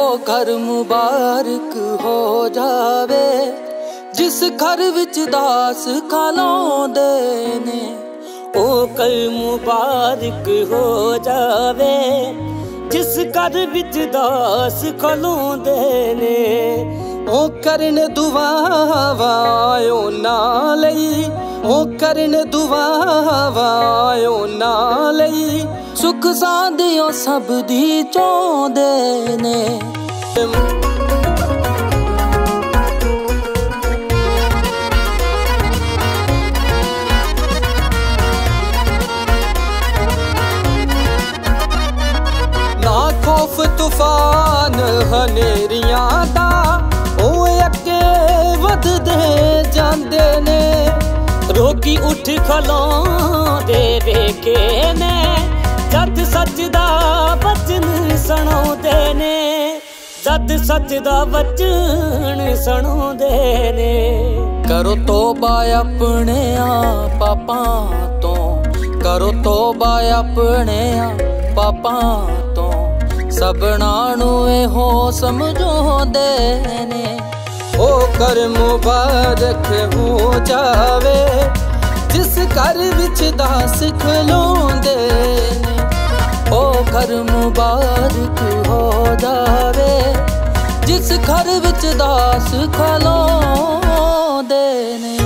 घर मुबारक हो जावे जिस घर विच दास खलोंदे ने। ओ घर मुबारक हो जावे जिस घर विच दास खलोंदे ने। ओ करन दुआवां उन्हां लई, ओ करन दुआवां उन्हां लई सुख सांदियों सब दी चाहुंदे ने। ना खौफ तूफान हनेरियां दा ओ अगे वधदे जांदे ने। रोगी उठ खलोंदे वेखे ने जद सच दा वचन सुणाउंदे ने। जद सच दा वचन सुणाउंदे ने। करो तौबा अपने पापां तो, करो तौबा अपने पापां तो सबना नू एहो समझाउंदे ने। ओ घर मुबारक हो जावे जिस घर विच दास खलोंदे ने। ओ घर मुबारक हो जावे जिस घर विच दास खलोंदे ने।